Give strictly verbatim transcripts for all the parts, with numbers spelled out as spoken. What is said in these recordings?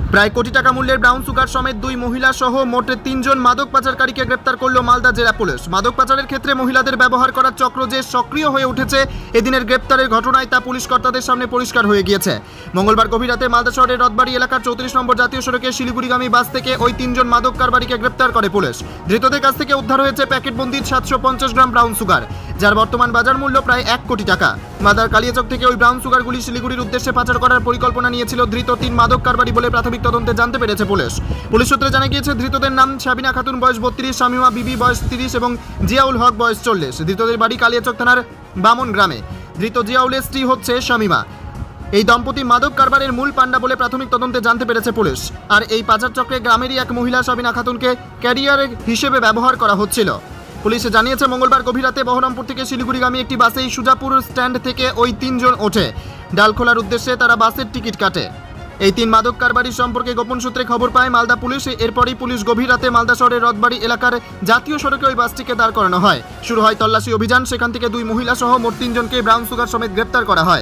প্রায় কোটি টাকা মূল্যের ব্রাউন সুগার সমেত দুই মহিলা সহ মোট তিনজন মাদক পাচারকারীকে গ্রেপ্তার করল মালদা জেলা পুলিশ। মাদক পাচারের ক্ষেত্রে মহিলাদের ব্যবহার করার চক্র যে সক্রিয় হয়ে উঠেছে এদিনের গ্রেপ্তারের ঘটনায় তা পুলিশ কর্তাদের সামনে পরিষ্কার হয়ে গিয়েছে। মঙ্গলবার গভীর রাতে মালদা শহরের রথবাড়ি এলাকার চৌত্রিশ নম্বর জাতীয় সড়কে শিলিগুড়িগামী বাস থেকে ওই তিনজন মাদক কারবারিকে গ্রেপ্তার করে পুলিশ। ধৃতদের কাছ থেকে উদ্ধার হয়েছে প্যাকেটবন্দি সাতশো পঞ্চাশ গ্রাম ব্রাউন সুগার, যার বর্তমান বাজার মূল্য প্রায় এক কোটি টাকা। মালদার কালিয়াচক থেকে ওই ব্রাউন সুগারগুলি শিলিগুড়ির উদ্দেশ্যে পাচার করার পরিকল্পনা নিয়েছিল ধৃত তিন মাদক কারবারি বলে প্রাথমিক তদন্তে জানতে পেরেছে পুলিশ। পুলিশ সূত্রে জানা গিয়েছে ধৃতদের নাম সাবিনা খাতুন বয়স বত্রিশ, শামিমা বিবি বয়স তিরিশ এবং জিয়াউল হক বয়স চল্লিশ। ধৃতদের বাড়ি কালিয়াচক থানার বামন গ্রামে। ধৃত জিয়াউলের স্ত্রী হচ্ছে শামিমা। এই দম্পতি মাদক কারবারের মূল পান্ডা বলে প্রাথমিক তদন্তে জানতে পেরেছে পুলিশ। আর এই পাচার চক্রে গ্রামেরই এক মহিলা সাবিনা খাতুনকে ক্যারিয়ার হিসেবে ব্যবহার করা হচ্ছিল। পুলিশ জানিয়েছে মঙ্গলবার গভীর রাতে বহরমপুর থেকে শিলিগুড়িগামী একটি বাসে সুজাপুর স্ট্যান্ড থেকে ওই তিনজন ওঠে। ডালখোলার উদ্দেশ্যে তারা বাসের টিকিট কাটে। এই তিন মাদক কারবারি সম্পর্কে গোপন সূত্রে খবর পায় মালদা পুলিশ। এরপরই পুলিশ গভীর রাতে মালদা শহরের রথবাড়ি এলাকার জাতীয় সড়কে ওই বাসটিকে দাঁড় করানো হয়। শুরু হয় তল্লাশি অভিযান। সেখান থেকে দুই মহিলা সহ মোট তিনজনকে ব্রাউন সুগার সমেত গ্রেপ্তার করা হয়।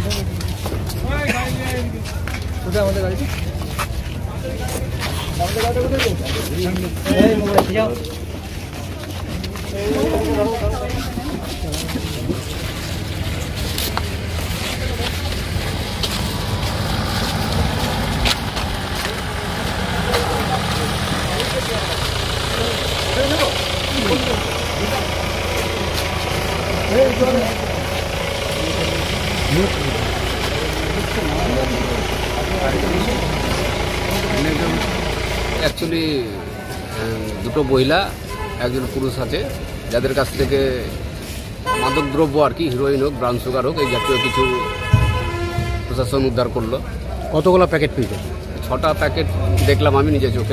অ্যাকচুয়ালি দুটো মহিলা একজন পুরুষ আছে, যাদের কাছ থেকে মাদক দ্রব্য আর কি হিরোইন হোক ব্রাউন সুগার হোক এই জাতীয় কিছু প্রশাসন উদ্ধার করলো। কতগুলো প্যাকেট পেয়েছে? ছটা প্যাকেট দেখলাম আমি নিজে চোখে।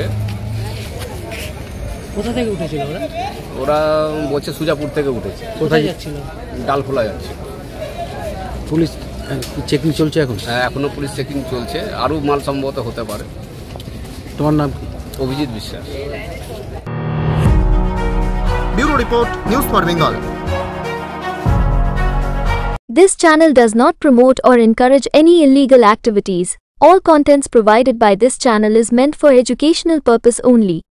কোথা থেকে উঠেছিল ওরা? ওরা বলছে সুজাপুর থেকে উঠেছে। কোথায় যাচ্ছিল? ডালখোলা যাচ্ছে। পুলিশ চেকিং চলছে এখন? হ্যাঁ, এখনো পুলিশ চেকিং চলছে। আরও মাল সম্ভবত হতে পারে। তোমার নাম কি? Abhijit Biswas. Bureau report, news for Bengal. This channel does not promote or encourage any illegal activities. All contents provided by this channel is meant for educational purpose only.